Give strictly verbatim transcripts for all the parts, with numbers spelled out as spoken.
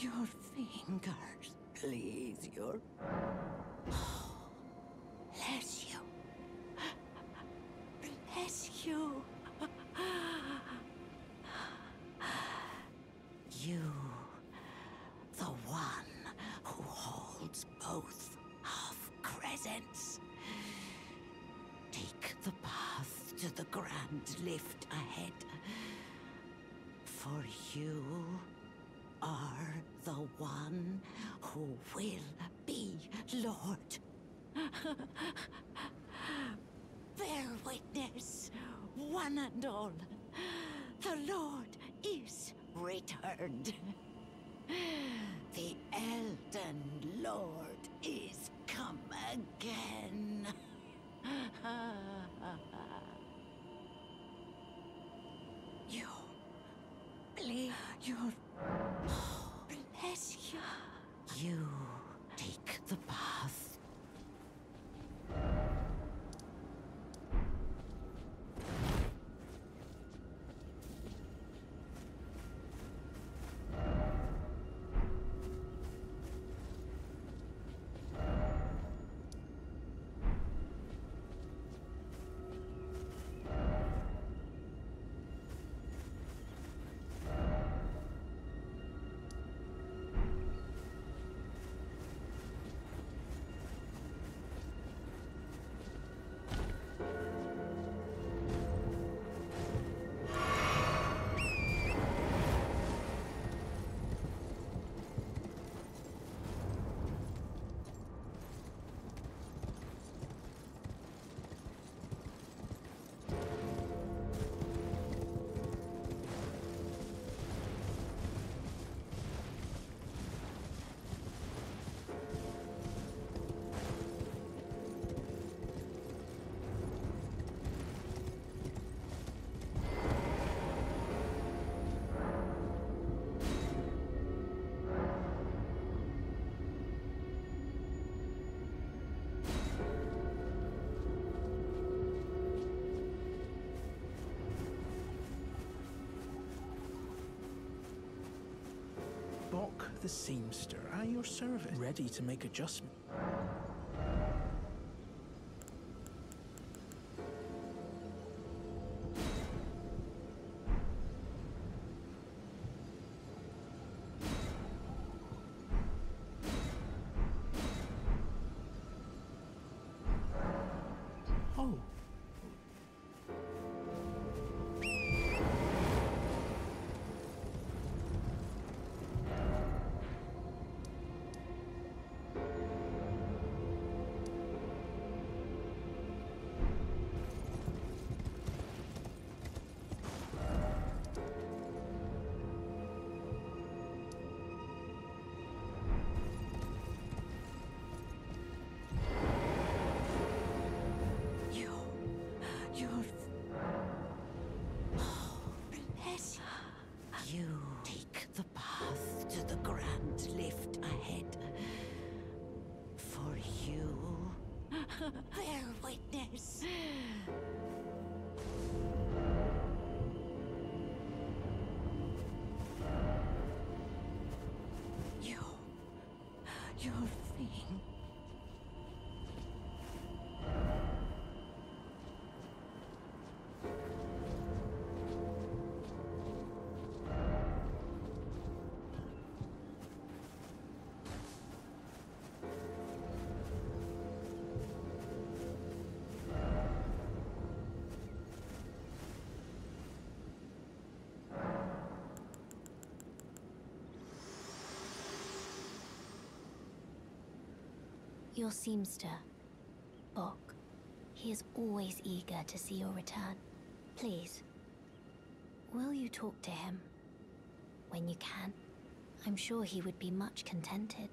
Your fingers, please. Your... Oh, bless you. Bless you. You, the one who holds both half-crescents. Take the path to the grand lift ahead. For you are the one who will be Lord. Bear witness, one and all. The Lord is returned. The Elden Lord is come again. You, please, your... Bless you. You take the path. Bock the seamster at your service, ready to make adjustment. Oh. You take the path to the grand lift ahead. For you, bear witness. You, your thing. Your seamster, Bock. He is always eager to see your return. Please, will you talk to him? When you can. I'm sure he would be much contented.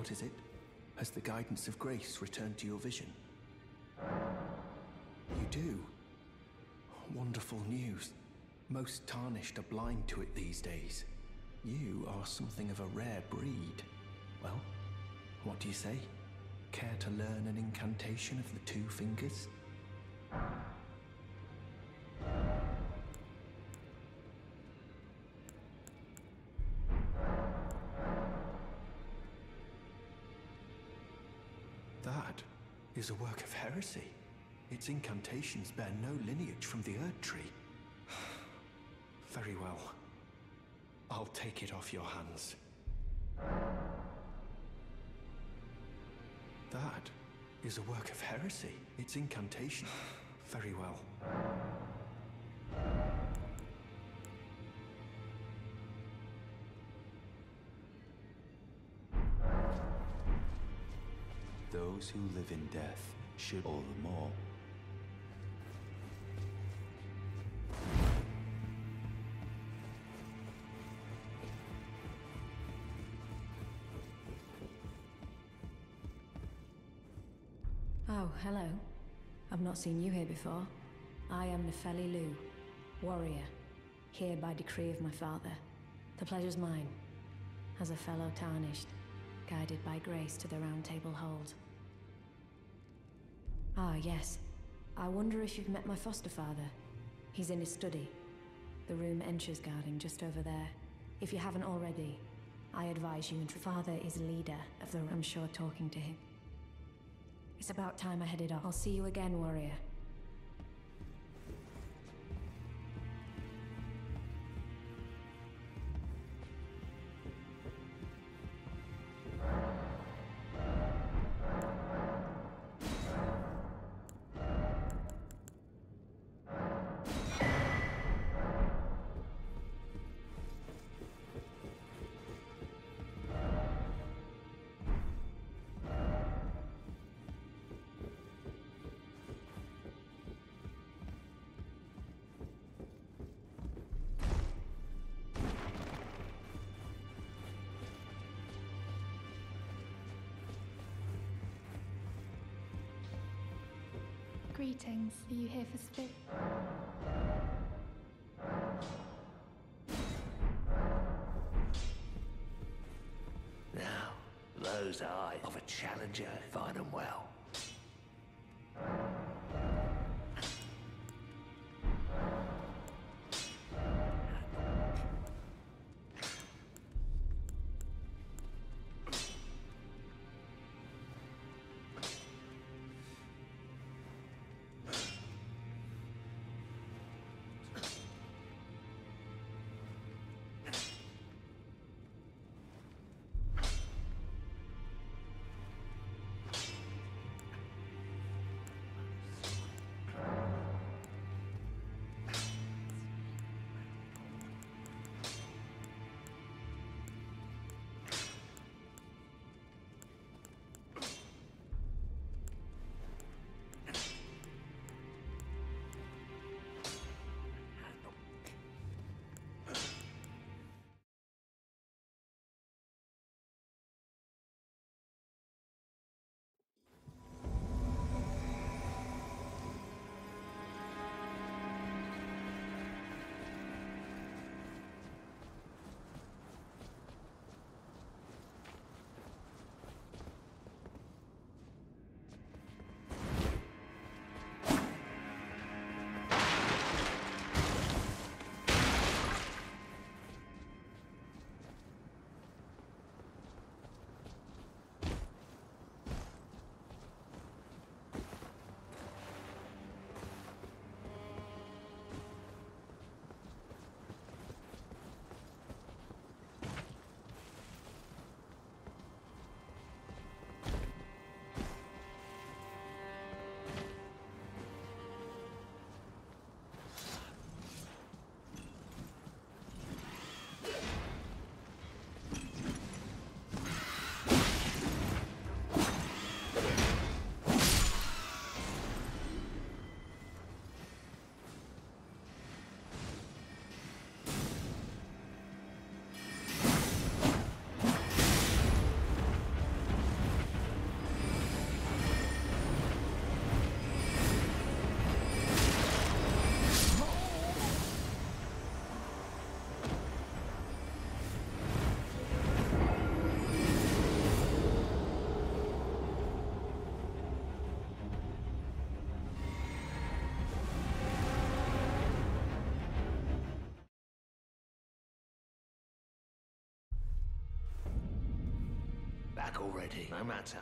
What is it? Has the guidance of grace returned to your vision? You do? Wonderful news. Most Tarnished are blind to it these days. You are something of a rare breed. Well, what do you say? Care to learn an incantation of the Two Fingers? That is a work of heresy. Its incantations bear no lineage from the Erd Tree. Very well. I'll take it off your hands. That is a work of heresy. Its incantation. Very well. Those who live in death should all the more. Oh, hello. I've not seen you here before. I am Nefeli Loux, warrior, here by decree of my father. The pleasure's mine, as a fellow Tarnished, guided by grace to the Round Table Hold. Ah, yes. I wonder if you've met my foster father. He's in his study, the room Encher's guarding just over there. If you haven't already, I advise you. Father is leader of the... I'm sure talking to him. It's about time I headed off. I'll see you again, warrior. Greetings. Are you here for Spit? Now, those eyes of a challenger, find them well. back already. No matter.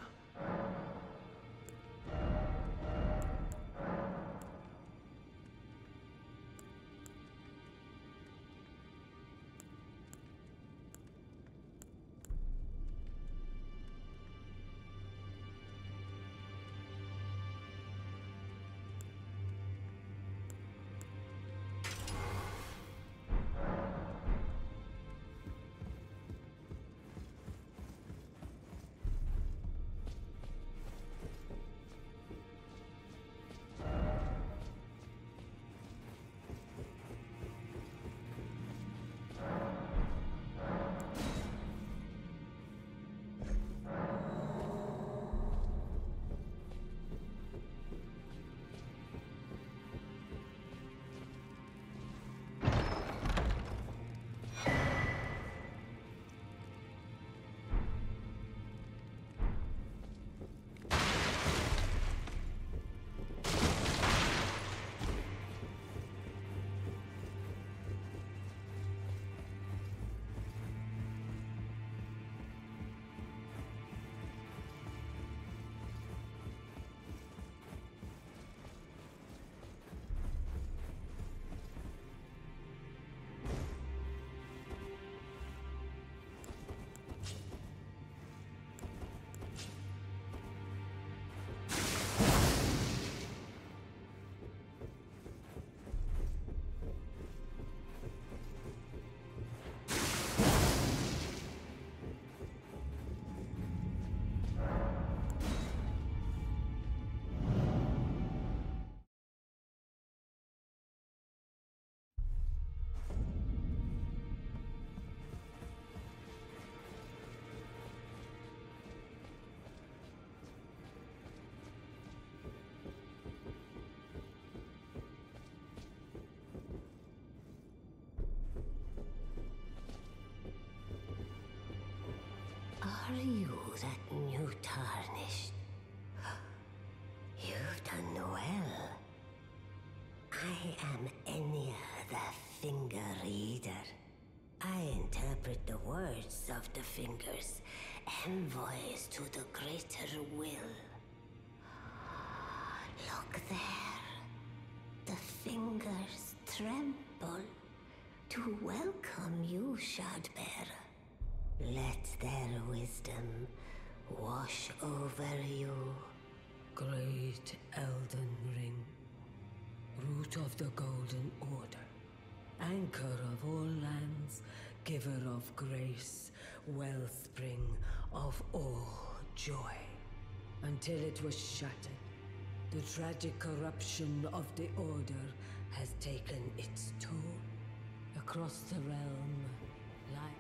Are you that new tarnished? You've done well. I am Enya the Finger Reader. I interpret the words of the fingers, envoys to the greater will. Look there. The fingers tremble to welcome you, Shardbearer. Let their wisdom wash over you. Great Elden Ring, root of the Golden Order, anchor of all lands, giver of grace, wellspring of all joy. Until it was shattered, the tragic corruption of the Order has taken its toll. Across the realm, life.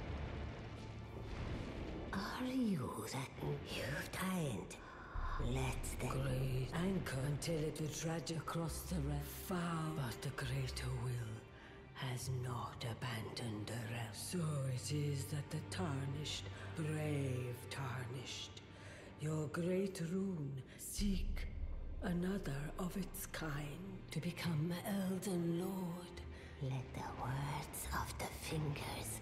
Are you that you've died? Let the great anchor until it the tragic across the realm. Foul, but the greater will has not abandoned the realm. So it is that the tarnished, brave tarnished, your great rune seek another of its kind to become Elden Lord. Let the words of the fingers.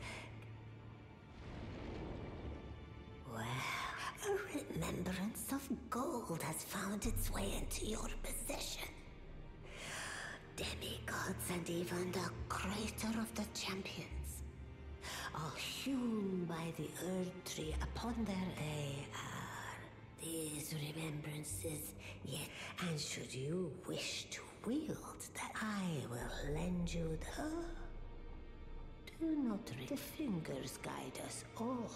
Well, a remembrance of gold has found its way into your possession. Demigods and even the creator of the champions, all hewn by the Earth Tree upon their they are. These remembrances, yet, and should you wish to wield that, I will lend you the... Do not read. The fingers guide us all.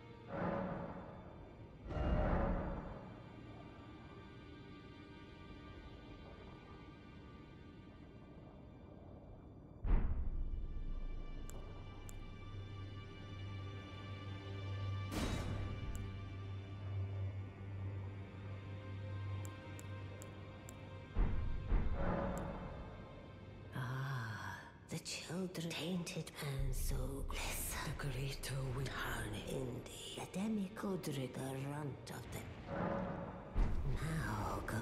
The children tainted and so glisten. The greater will harness indeed. The demigod rid the runt of them. Now go.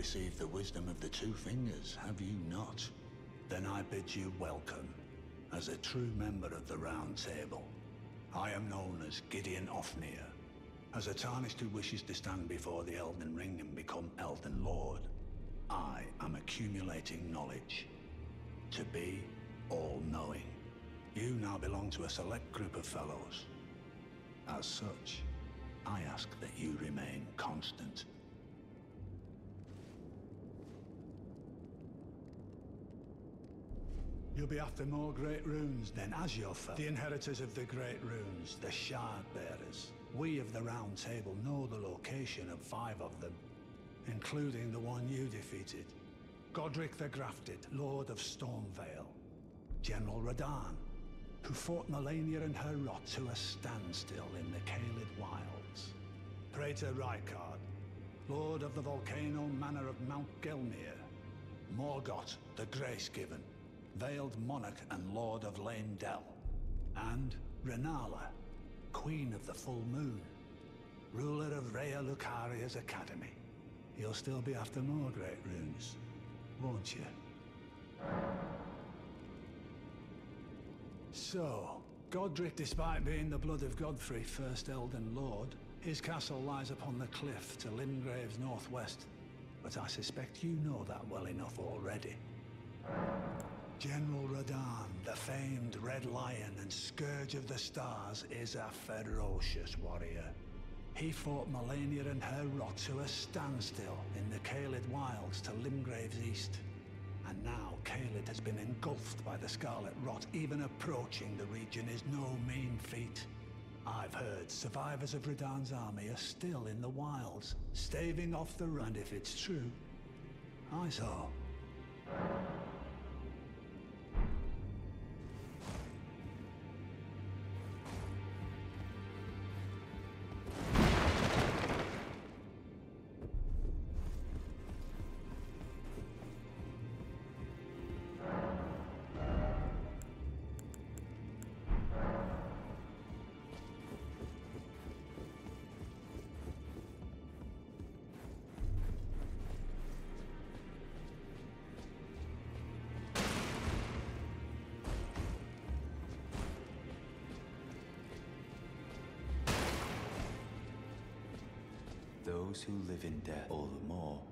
received the wisdom of the Two Fingers, have you not? Then I bid you welcome, as a true member of the Round Table. I am known as Gideon Ofnir, as a Tarnished who wishes to stand before the Elden Ring and become Elden Lord. I am accumulating knowledge, to be all-knowing. You now belong to a select group of fellows. As such, I ask that you remain constant. You'll be after more Great Runes then, as your foe. The inheritors of the Great Runes, the Shard Bearers. We of the Round Table know the location of five of them, including the one you defeated. Godric the Grafted, Lord of Stormvale. General Radahn, who fought Melania and her rot to a standstill in the Caelid Wilds. Praetor Rykard, Lord of the Volcano Manor of Mount Gelmir. Morgott the Grace-Given, Veiled Monarch and Lord of Leyndell. And Renala, Queen of the Full Moon, ruler of Rhea Lucaria's Academy. You'll still be after more Great Runes, won't you? So, Godric, despite being the blood of Godfrey, first Elden Lord, his castle lies upon the cliff to Limgrave's northwest. But I suspect you know that well enough already. General Radahn, the famed Red Lion and Scourge of the Stars, is a ferocious warrior. He fought Melania and her rot to a standstill in the Caelid Wilds to Limgrave's east. And now Caelid has been engulfed by the Scarlet Rot. Even approaching the region is no mean feat. I've heard survivors of Radahn's army are still in the wilds, staving off the run. If it's true, I saw. Those who live in death all the more